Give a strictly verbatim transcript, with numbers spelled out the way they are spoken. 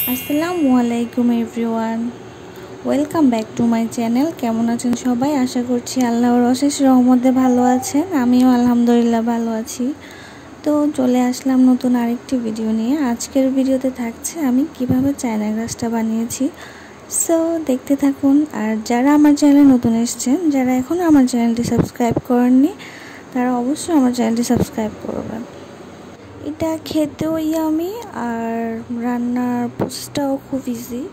আসসালামু আলাইকুম everyone, welcome back to my channel. কেমন আছেন সবাই? আশা করছি আল্লাহর অশেষ রহমতে ভালো আছেন। আমিও আলহামদুলিল্লাহ ভালো আছি। তো চলে আসলাম নতুন আরেকটি ভিডিও নিয়ে। আজকের ভিডিওতে থাকছে আমি কিভাবে চায়না গ্রাসটা বানিয়েছি। সো দেখতে থাকুন। আর যারা আমার চ্যানেলে নতুন এসেছেন, যারা এখনও আমার চ্যানেলটি সাবস্ক্রাইব করেননি, তারা অবশ্যই আমার চ্যানেলটি সাবস্ক্রাইব করবেন। এটা খেতেও ইয়ামি আর রান্নার প্রসেসটাও খুব ইজি।